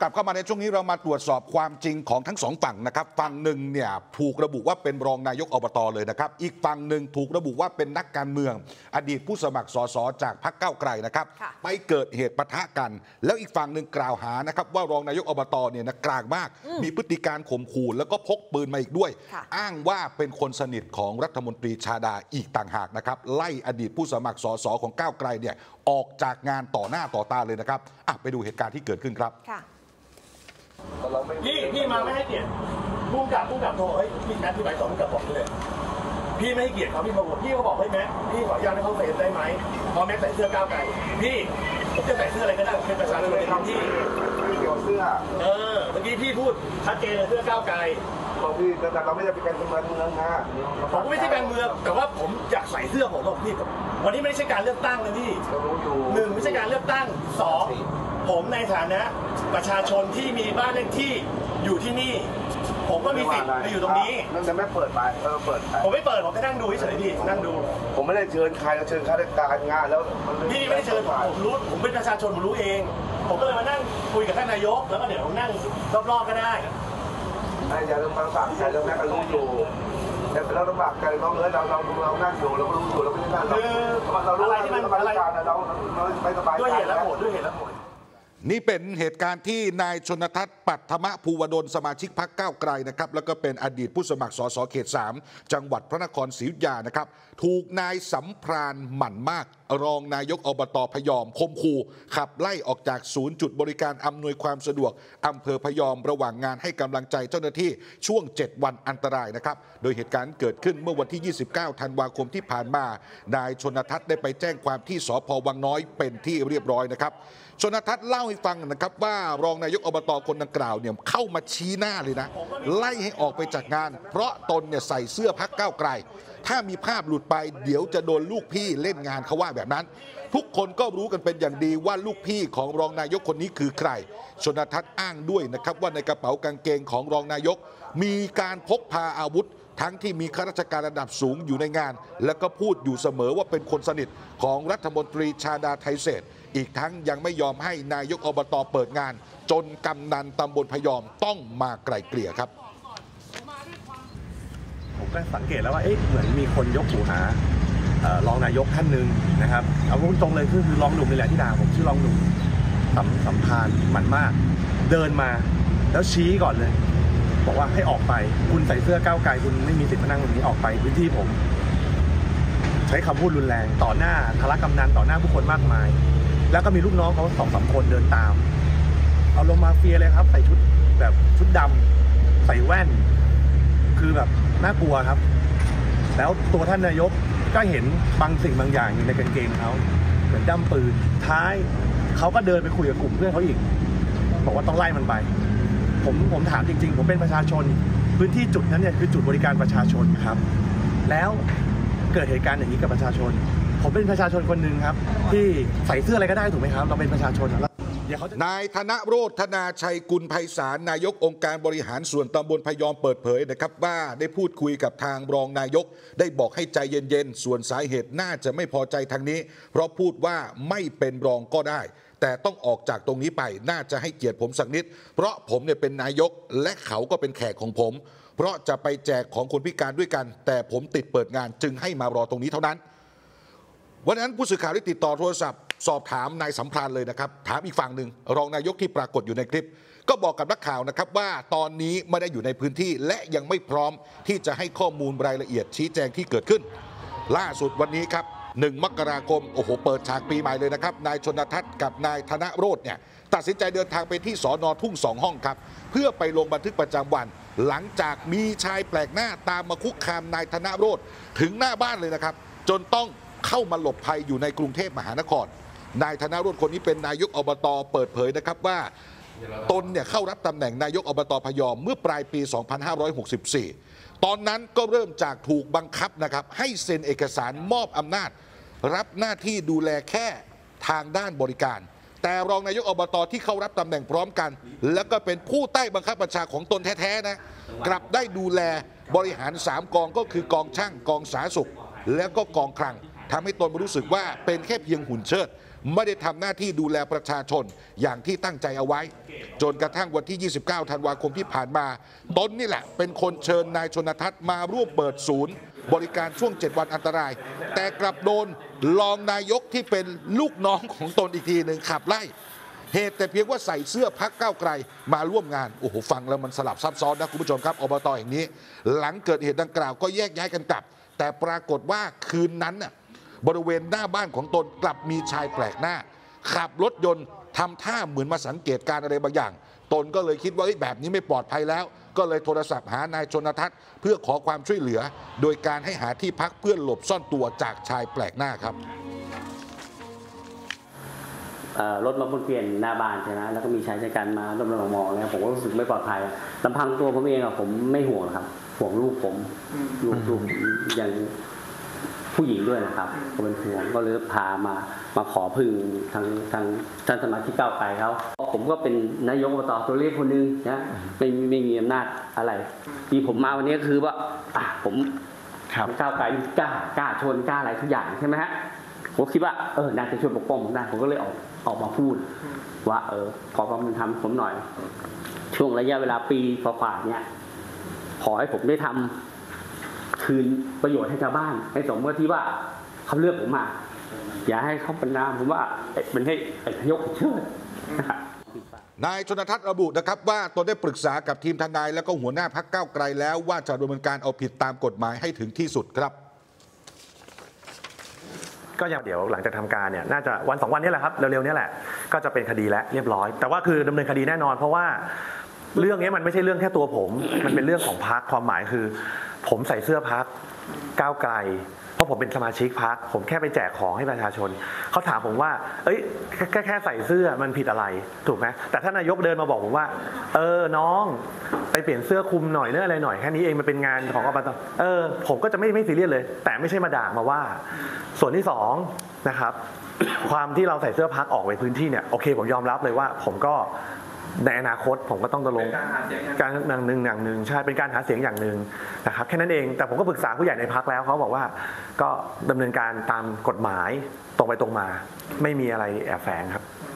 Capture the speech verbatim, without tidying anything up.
ลับเข้ามาในช่วงนี้เรามาตรวจสอบความจริงของทั้งสองฝั่งนะครับฝั่งหนึ่งเนี่ยถูกระบุว่าเป็นรองนายกอบตเลยนะครับอีกฝั่งหนึ่งถูกระบุว่าเป็นนักการเมืองอดีตผู้สมัครสสจากพรรคก้าวไกลนะครับไปเกิดเหตุปะทะกันแล้วอีกฝั่งหนึ่งกล่าวหานะครับว่ารองนายกอบตเนี่ยนะกลางมากมีพฤติการข่มขู่แล้วก็พกปืนมาอีกด้วยอ้างว่าเป็นคนสนิทของรัฐมนตรีชาดาอีกต่างหากนะครับไล่อดีตผู้สมัครสสของก้าวไกลเนี่ยออกจากงานต่อหน้าต่อตาเลยนะครับอ่ะไปดูเหตุการณ์ที่เกิดขึ้นครับพี่พี่มาไม่ให้เกียรติผู้กำกับผู้กำกับโทรเฮ้ยพี่แม็กพี่ไปต่อผู้กำกับบอกเลยพี่ไม่ให้เกียรติเขาพี่มาบอกพี่เขาบอกเฮ้ยแม็กพี่ขออนุญาตให้เขาเซ็นได้ไหมพอแม็กใส่เสื้อก้าวไกลพี่ผมจะใส่เสื้ออะไรก็ได้ผมเป็นประชาชนในท้องที่เกี่ยวเสื้อเออเมื่อกี้พี่พูดชัดเจนเลยเสื้อก้าวไกลบอกพี่แต่เราไม่ได้เป็นการเมืองเมืองนะผมก็ไม่ใช่การเมืองแต่ว่าผมอยากใส่เสื้อผมบอกพี่วันนี้ไม่ใช่การเลือกตั้งเลยพี่หนึ่งไม่ใช่การเลือกตั้งสองผมในฐานะประชาชนที่มีบ้านเลขที่อยู่ที่นี่ผมก็มีสิทธิ์มาอยู่ตรงนี้นั่นจะไม่เปิดไปเออเปิดผมไม่เปิดผมแค่นั่งดูเฉยๆพี่นั่งดูผมไม่ได้เชิญใครเราเชิญข้าราชการงานแล้วพี่ไม่ได้เชิญผมผมรู้ผมเป็นประชาชนผมรู้เองผมก็เลยมานั่งคุยกับท่านนายกแล้วก็เดี๋ยวผมนั่งรอบๆก็ได้อย่าลืมฟังสั่งใจแล้วแม่ก็รู้อยู่แต่เราต้องบักใจน้องเลยเราเราเรานั่งอยู่เราก็รู้อยู่เราไม่ได้นั่งเราเรารู้อะไรที่มันอะไรเราไม่สบายใจด้วยเหตุและผลด้วยเหตุและผลนี่เป็นเหตุการณ์ที่นายชนทัศน์ปัทมภูวดลสมาชิกพรรคก้าวไกลนะครับแล้วก็เป็นอดีตผู้สมัครสสเขตสามจังหวัดพระนครศรีอยุธยานะครับถูกนายสำพรานหมั่นมากรองนายกอบตพยอมคมคูขับไล่ออกจากศูนย์จุดบริการอำนวยความสะดวกอำเภอพยอมระหว่างงานให้กำลังใจเจ้าหน้าที่ช่วงเจ็ดวันอันตรายนะครับโดยเหตุการณ์เกิดขึ้นเมื่อวันที่ยี่สิบเก้าธันวาคมที่ผ่านมานายชนทัศน์ได้ไปแจ้งความที่สภ.วังน้อยเป็นที่เรียบร้อยนะครับชนทัศน์เล่าให้ฟังนะครับว่ารองนายกอบตคนดังกล่าวเนี่ยเข้ามาชี้หน้าเลยนะไล่ให้ออกไปจากงานเพราะตนเนี่ยใส่เสื้อพรรคก้าวไกลถ้ามีภาพหลุดไปเดี๋ยวจะโดนลูกพี่เล่นงานเขาว่าแบบนั้นทุกคนก็รู้กันเป็นอย่างดีว่าลูกพี่ของรองนายกคนนี้คือใครชนทัศน์อ้างด้วยนะครับว่าในกระเป๋ากางเกงของรองนายกมีการพกพาอาวุธทั้งที่มีข้าราชการระดับสูงอยู่ในงานและก็พูดอยู่เสมอว่าเป็นคนสนิทของรัฐมนตรีชาดาไทเศษอีกทั้งยังไม่ยอมให้นายกอบตเปิดงานจนกำนันตำบลพยอมต้องมาไกล่เกลี่ยครับผมก็สังเกตแล้วว่าเอ๊ะเหมือนมีคนยกหูหารองนายกท่านหนึ่งนะครับเอาพูดตรงเลยคือคือรองหนุ่มนี่แหละที่ด่าผมชื่อรองหนุ่มสัมสัมพานหมั่นมากเดินมาแล้วชี้ก่อนเลยบอกว่าให้ออกไปคุณใส่เสื้อก้าวไกลคุณไม่มีสิทธิ์มานั่งตรงนี้ออกไปพื้นที่ผมใช้คำพูดรุนแรงต่อหน้าทารกำนันต่อหน้าผู้คนมากมายแล้วก็มีลูกน้องเขาสองสามคนเดินตามเอาลงมาเฟียเลยครับใส่ชุดแบบชุดดำใส่แว่นคือแบบน่ากลัวครับแล้วตัวท่านนายกก็เห็นบางสิ่งบางอย่างอยู่ในกางเกงเขาเหมือนด้ามปืนท้ายเขาก็เดินไปคุยกับกลุ่มเพื่อนเขาอีกบอกว่าต้องไล่มันไปผมผมถามจริงๆผมเป็นประชาชนพื้นที่จุดนั้นเนี่ยคือจุดบริการประชาชนครับแล้วเกิดเหตุการณ์อย่างนี้กับประชาชนผมเป็นประชาชนคนหนึ่งครับที่ใส่เสื้ออะไรก็ได้ถูกไหมครับเราเป็นประชาชนแล้วนายธนโรจน์ธนาชัยกุลไพศาลนายกองค์การบริหารส่วนตำบลพยอมเปิดเผยนะครับว่าได้พูดคุยกับทางรองนายกได้บอกให้ใจเย็นๆส่วนสาเหตุน่าจะไม่พอใจทางนี้เพราะพูดว่าไม่เป็นรองก็ได้แต่ต้องออกจากตรงนี้ไปน่าจะให้เกียรติผมสักนิดเพราะผมเนี่ยเป็นนายกและเขาก็เป็นแขกของผมเพราะจะไปแจกของคนพิการด้วยกันแต่ผมติดเปิดงานจึงให้มารอตรงนี้เท่านั้นวันนั้นผู้สื่อข่าวได้ติดต่อโทรศัพท์สอบถามนายสัมพรานเลยนะครับถามอีกฝั่งหนึ่งรองนายกที่ปรากฏอยู่ในคลิปก็บอกกับนักข่าวนะครับว่าตอนนี้ไม่ได้อยู่ในพื้นที่และยังไม่พร้อมที่จะให้ข้อมูลรายละเอียดชี้แจงที่เกิดขึ้นล่าสุดวันนี้ครับหนึ่งมกราคมโอ้โหเปิดฉากปีใหม่เลยนะครับนายชนทัศน์กับนายธนโรจน์เนี่ยตัดสินใจเดินทางไปที่สน.ทุ่งสองห้องครับเพื่อไปลงบันทึกประจำวันหลังจากมีชายแปลกหน้าตามมาคุกคามนายธนโรจน์ถึงหน้าบ้านเลยนะครับจนต้องเข้ามาหลบภัยอยู่ในกรุงเทพมหานครนายธนโรจน์คนนี้เป็นนายกอบตเปิดเผยนะครับว่าตนเนี่ยเข้ารับตำแหน่งนายกอบตพยอมเมื่อปลายปีสองพันห้าร้อยหกสิบสี่ตอนนั้นก็เริ่มจากถูกบังคับนะครับให้เซ็นเอกสารมอบอำนาจรับหน้าที่ดูแลแค่ทางด้านบริการแต่รองนายกอบตที่เข้ารับตำแหน่งพร้อมกันแล้วก็เป็นผู้ใต้บังคับบัญชาของตนแท้ๆนะกลับได้ดูแลบริหารสามกองก็คือกองช่างกองสาธารณสุขแล้วก็กองคลังทำให้ตนรู้สึกว่าเป็นแค่เพียงหุ่นเชิดไม่ได้ทำหน้าที่ดูแลประชาชนอย่างที่ตั้งใจเอาไว้จนกระทั่งวันที่ ยี่สิบเก้า ธันวาคมที่ผ่านมาตนนี่แหละเป็นคนเชิญนายชนทัศน์มาร่วมเปิดศูนย์บริการช่วงเจ็ดวันอันตรายแต่กลับโดนรองนายกที่เป็นลูกน้องของตนอีกทีหนึ่งขับไล่เหตุแต่เพียงว่าใส่เสื้อพรรคก้าวไกลมาร่วมงานโอ้โหฟังแล้วมันสลับซับซ้อนนะคุณผู้ชมครับอบตแห่งนี้หลังเกิดเหตุดังกล่าวก็แยกย้ายกันกลับแต่ปรากฏว่าคืนนั้นน่ะบริเวณหน้าบ้านของตนกลับมีชายแปลกหน้าขับรถยนต์ทำท่าเหมือนมาสังเกตการอะไรบางอย่างตนก็เลยคิดว่าแบบนี้ไม่ปลอดภัยแล้วก็เลยโทรศัพท์หานายชนทัศน์เพื่อขอความช่วยเหลือโดยการให้หาที่พักเพื่อหลบซ่อนตัวจากชายแปลกหน้าครับรถมาวนเปลี่ยนหน้าบ้านใช่ไหมแล้วก็มีชายชะกันมาดมดมมองเนี่ยผมก็รู้สึกไม่ปลอดภัยลำพังตัวผมเองอะผมไม่ห่วงครับห่วงลูกผมลูกลูกอย่างผู้หญิงด้วยนะครับก็เป็นห่วงก็เลยพามามาขอพึ่งทางทางท่านสมาชิกก้าวไกลเขาผมก็เป็นนายกอบตตัวเล็กคนนึงนะไม่ไม่มีอำนาจอะไรที่ผมมาวันนี้คือว่าอ่ะผมก้าวไกลกล้ากล้าชนกล้าอะไรทุกอย่างใช่ไหมฮะผมคิดว่าเออน่าจะช่วยปกป้องผมได้ผมก็เลยออกออกมาพูดว่าเออขอความเป็นธรรมผมหน่อยช่วงระยะเวลาปีกว่าๆเนี่ยขอให้ผมได้ทำคืนประโยชน์ให้ชาวบ้านให้สมกับที่ว่าเขาเลือกผมมาอย่าให้เขาเป็นนามผมว่าเป็นให้ยกเชิดนายชนทัศน์ระบุนะครับว่าตนได้ปรึกษากับทีมทนายและก็หัวหน้าพรรคก้าวไกลแล้วว่าจะดำเนินการเอาผิดตามกฎหมายให้ถึงที่สุดครับก็ยังเดี๋ยวหลังจากทำการเนี่ยน่าจะวันสองวันนี้แหละครับเร็วๆนี้แหละก็จะเป็นคดีแล้วเรียบร้อยแต่ว่าคือดำเนินคดีแน่นอนเพราะว่าเรื่องนี้มันไม่ใช่เรื่องแค่ตัวผมมันเป็นเรื่องของพรรคความหมายคือผมใส่เสื้อพรรคก้าวไกลเพราะผมเป็นสมาชิกพรรคผมแค่ไปแจกของให้ประชาชนเขาถามผมว่าเอ้ยแค่แค่ใส่เสื้อมันผิดอะไรถูกไหมแต่ถ้านายกเดินมาบอกผมว่าเออน้องไปเปลี่ยนเสื้อคลุมหน่อยเนื้ออะไรหน่อยแค่นี้เองมันเป็นงานของอบตเออผมก็จะไม่ไม่ซีเรียสเลยแต่ไม่ใช่มาด่ามาว่าส่วนที่สองนะครับความที่เราใส่เสื้อพรรคออกไปพื้นที่เนี่ยโอเคผมยอมรับเลยว่าผมก็ในอนาคตผมก็ต้องดำรงการอย่างหนึ่งอย่างหนึ่งใช่เป็นการหาเสียงอย่างหนึ่งนะครับแค่นั้นเองแต่ผมก็ปรึกษาผู้ใหญ่ในพรรคแล้วเขาบอกว่าก็ดำเนินการตามกฎหมายตรงไปตรงมาไม่มีอะไรแอบแฝงครับ